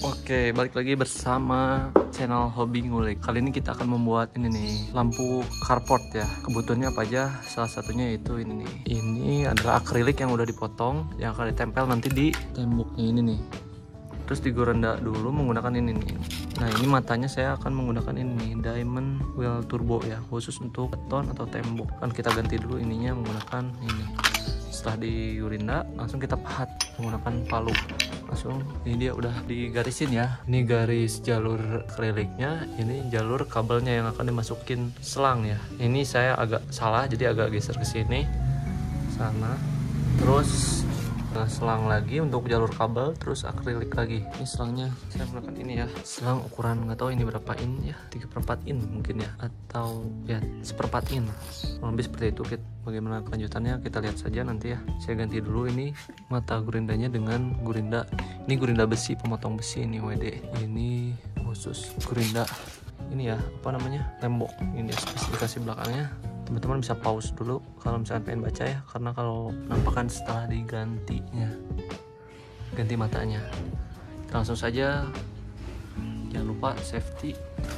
Oke, balik lagi bersama channel Hobi Ngulik. Kali ini kita akan membuat ini nih, lampu carport ya. Kebutuhannya apa aja? Salah satunya itu ini nih. Ini adalah akrilik yang udah dipotong, yang akan ditempel nanti di temboknya ini nih. Terus digorenda dulu menggunakan ini nih. Nah, ini matanya saya akan menggunakan ini nih, Diamond Wheel Turbo ya, khusus untuk beton atau tembok. Kan kita ganti dulu ininya menggunakan ini. Setelah digorenda, langsung kita pahat menggunakan palu. Langsung ini dia udah digarisin ya, ini garis jalur akriliknya, ini jalur kabelnya yang akan dimasukin selang ya. Ini saya agak salah, jadi agak geser ke sini sana, terus selang lagi untuk jalur kabel, terus akrilik lagi. Ini selangnya saya menggunakan ini ya, selang ukuran nggak tahu ini berapa in ya, 3/4 in mungkin ya, atau ya 1/4 in, lebih seperti itu. Bagaimana kelanjutannya kita lihat saja nanti ya. Saya ganti dulu ini mata gurindanya dengan gurinda, ini gurinda besi, pemotong besi ini WD, ini khusus gurinda ini ya, apa namanya, tembok. Ini spesifikasi belakangnya. Teman-teman bisa pause dulu kalau misalnya pengen baca ya, karena kalau penampakan setelah digantinya, ganti matanya. Langsung saja, jangan lupa safety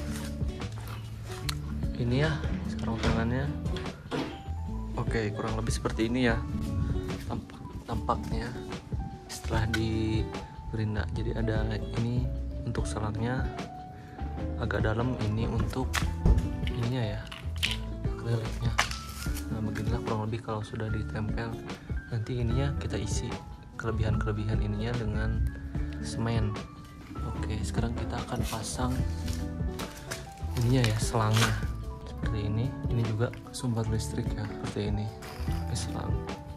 ini ya, sekarang tangannya. Oke, kurang lebih seperti ini ya tampaknya setelah di gerinda. Jadi ada ini untuk selangnya agak dalam, ini untuk ininya ya, akriliknya. Nah, beginilah kurang lebih kalau sudah ditempel. Nanti ininya kita isi kelebihan ininya dengan semen. Oke, sekarang kita akan pasang ininya ya, selangnya seperti ini. Ini juga sumber listrik ya, seperti ini ke selang.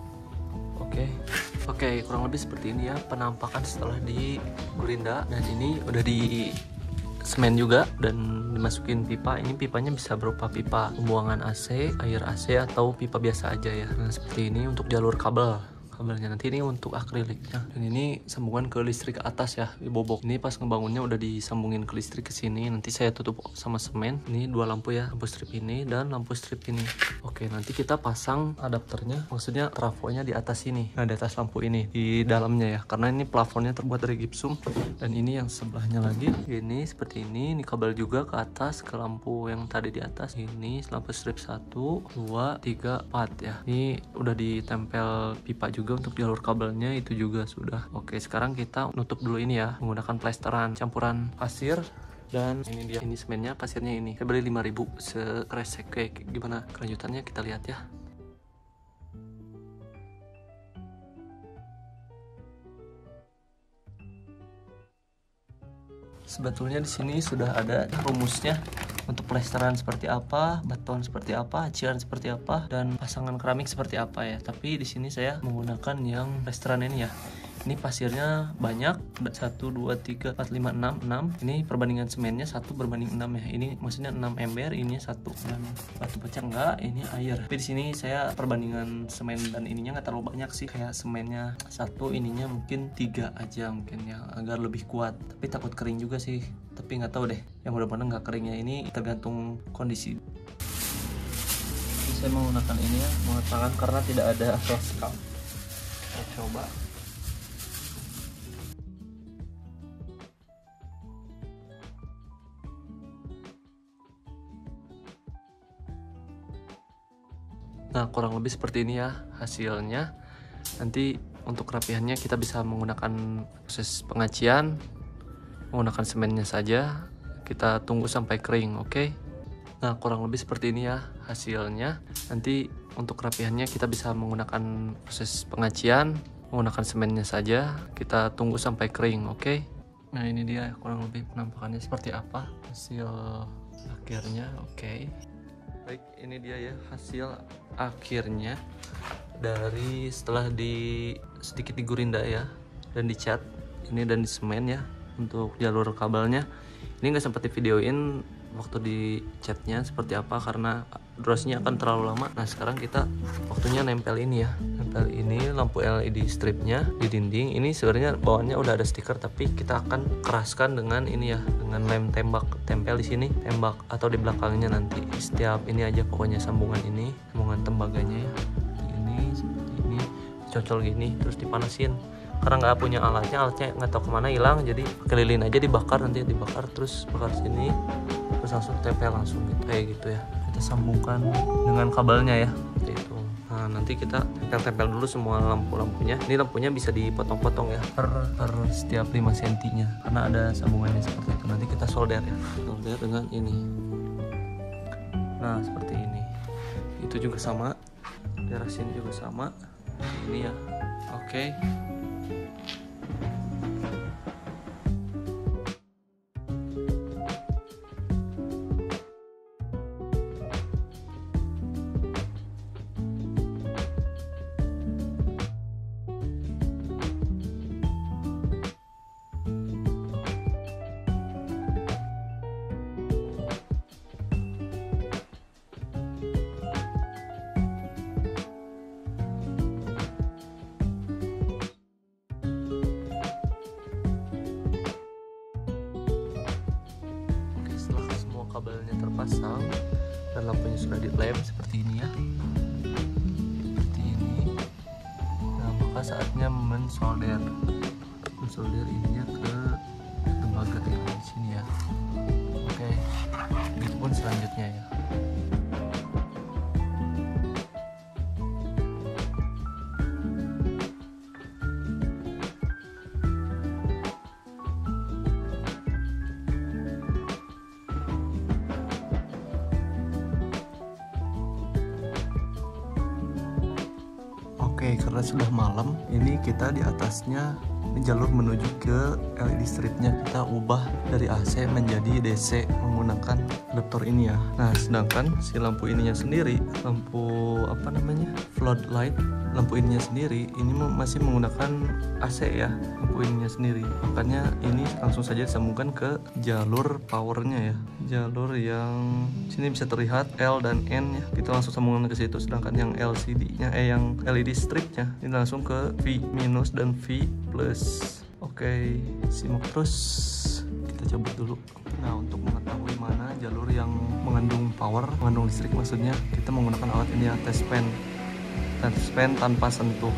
Oke, kurang lebih seperti ini ya penampakan setelah di gerinda. Dan ini udah di semen juga dan dimasukin pipa. Ini pipanya bisa berupa pipa pembuangan AC, air AC, atau pipa biasa aja ya. Nah, seperti ini untuk jalur kabelnya. Nanti ini untuk akriliknya, dan ini sambungan ke listrik ke atas ya, di bobok. Ini pas ngebangunnya udah disambungin ke listrik ke sini. Nanti saya tutup sama semen. Ini dua lampu ya, lampu strip ini dan lampu strip ini. Oke, nanti kita pasang adapternya, maksudnya trafonya di atas sini. Nah, di atas lampu ini, di dalamnya ya, karena ini plafonnya terbuat dari gipsum. Dan ini yang sebelahnya lagi, ini seperti ini. Ini kabel juga ke atas, ke lampu yang tadi di atas. Ini lampu strip 1, 2, 3, 4 ya. Ini udah ditempel pipa juga untuk jalur kabelnya, itu juga sudah. Oke, sekarang kita nutup dulu ini ya menggunakan plesteran campuran pasir. Dan ini dia, ini semennya, pasirnya ini saya beli 5.000 sekresek. Kayak gimana kelanjutannya kita lihat ya. Sebetulnya di sini sudah ada rumusnya untuk plesteran seperti apa, beton seperti apa, acian seperti apa, dan pasangan keramik seperti apa ya. Tapi di sini saya menggunakan yang plesteran ini ya. Ini pasirnya banyak, 1, 2, 3, 4, 5, 6. Ini perbandingan semennya 1 berbanding 6 ya. Ini maksudnya 6 ember, ini 1. Dan batu pecah enggak, ini air. Tapi di sini saya perbandingan semen dan ininya nggak terlalu banyak sih. Kayak semennya 1, ininya mungkin 3 aja mungkin ya, agar lebih kuat. Tapi takut kering juga sih. Tapi nggak tahu deh. Yang mudah-mudahan nggak keringnya, ini tergantung kondisi. Ini saya menggunakan ini ya, menggunakan karena tidak ada soskap. Kita coba. Nah, kurang lebih seperti ini ya hasilnya. Nanti untuk kerapihannya kita bisa menggunakan proses pengacian, menggunakan semennya saja. Kita tunggu sampai kering, oke? Nah, kurang lebih seperti ini ya hasilnya. Nanti untuk kerapihannya kita bisa menggunakan proses pengacian, menggunakan semennya saja. Kita tunggu sampai kering, oke? Nah, ini dia kurang lebih penampakannya seperti apa hasil akhirnya, oke? Baik, ini dia ya hasil akhirnya dari setelah sedikit digurinda ya, dan dicat ini dan di semen ya untuk jalur kabelnya. Ini nggak sempat di videoin waktu di catnya seperti apa karena durasinya akan terlalu lama. Nah, sekarang kita waktunya nempel ini ya, nempel ini lampu LED stripnya di dinding. Ini sebenarnya bawaannya udah ada stiker, tapi kita akan keraskan dengan ini ya, dengan lem tembak, tempel di sini tembak atau di belakangnya nanti. Setiap ini aja pokoknya sambungan ini, sambungan tembaganya ya, ini seperti ini, cocol gini, terus dipanasin karena nggak punya alatnya nggak tahu kemana hilang, jadi pakai lilin aja dibakar, nanti dibakar terus bakar sini terus langsung tempel langsung gitu, kayak gitu ya. Kita sambungkan dengan kabelnya ya seperti itu. Nah nanti kita tempel dulu semua lampunya. Ini lampunya bisa dipotong-potong ya per setiap 5 sentinya karena ada sambungannya seperti itu. Nanti kita solder ya, solder dengan ini. Nah seperti ini. Itu juga sama, daerah sini juga sama ini ya. Oke. Kabelnya terpasang dan lampunya sudah dilem seperti ini ya, seperti ini. Nah maka saatnya mensolder ininya ke tembaga yang di sini ya. Oke, begitupun selanjutnya ya. Oke, karena sudah malam, ini kita di atasnya ini jalur menuju ke LED stripnya kita ubah dari AC menjadi DC menggunakan adaptor ini ya. Nah, sedangkan si lampu ininya sendiri, lampu apa namanya, floodlight, lampu ininya sendiri ini masih menggunakan AC ya, lampu ininya sendiri. Makanya ini langsung saja disambungkan ke jalur powernya ya, jalur yang sini bisa terlihat L dan N ya, kita langsung sambungkan ke situ. Sedangkan yang LCD-nya yang LED stripnya ini langsung ke V minus dan V plus. Oke, simak terus, kita cabut dulu. Nah, untuk mengetahui mana jalur yang mengandung power, mengandung listrik maksudnya, kita menggunakan alat ini ya, test pen tanpa sentuh.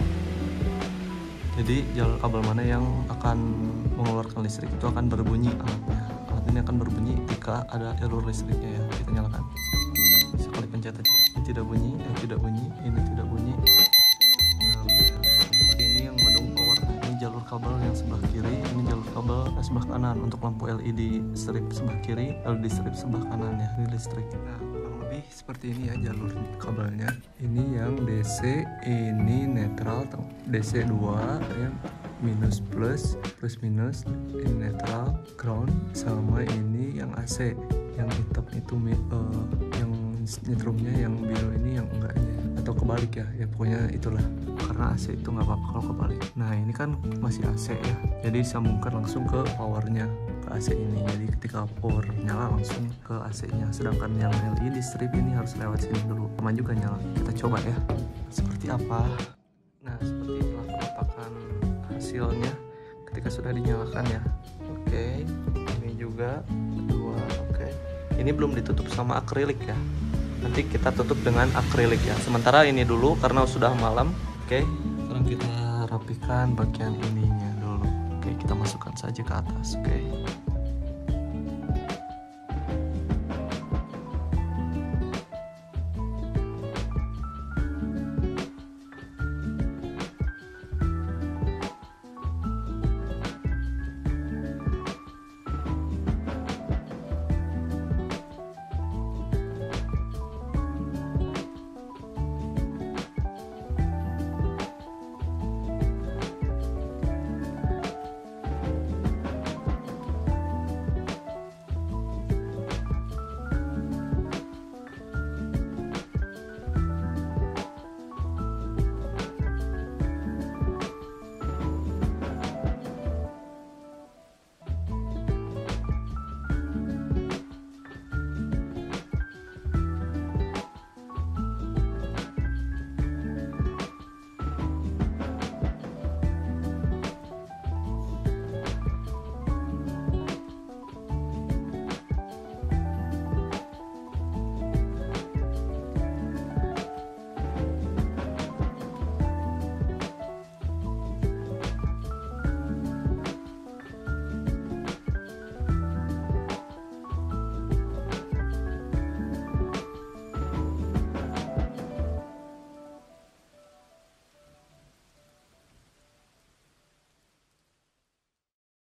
Jadi jalur kabel mana yang akan mengeluarkan listrik itu akan berbunyi alatnya. Alat ini akan berbunyi ketika ada error listriknya ya. Kita nyalakan. Sekali pencet aja. Ini tidak bunyi, ini tidak bunyi, ini tidak bunyi. Nah, ini yang mengandung power. Ini jalur kabel yang sebelah kiri, ini jalur kabel sebelah kanan untuk lampu LED strip sebelah kiri, LED strip sebelah kanan ya. Ini listrik. Nah, seperti ini ya jalur kabelnya. Ini yang DC, ini netral, DC 2 ya, minus plus, plus minus, ini netral, ground, sama ini yang AC, yang hitam itu yang nyetrumnya, yang biru ini yang enggaknya, atau kebalik ya, ya pokoknya itulah, karena AC itu nggak apa-apa kalau kebalik. Nah ini kan masih AC ya, jadi disambungkan langsung ke powernya, ke AC ini. Jadi ketika power nyala langsung ke AC-nya. Sedangkan yang LED strip ini harus lewat sini dulu. Sama juga nyala. Kita coba ya. Seperti apa? Nah, seperti inilah penampakan hasilnya ketika sudah dinyalakan ya. Oke. Ini juga kedua. Oke. Ini belum ditutup sama akrilik ya. Nanti kita tutup dengan akrilik ya. Sementara ini dulu karena sudah malam. Oke. Sekarang kita rapikan bagian ininya dulu. Oke, kita masukkan saja ke atas. Oke.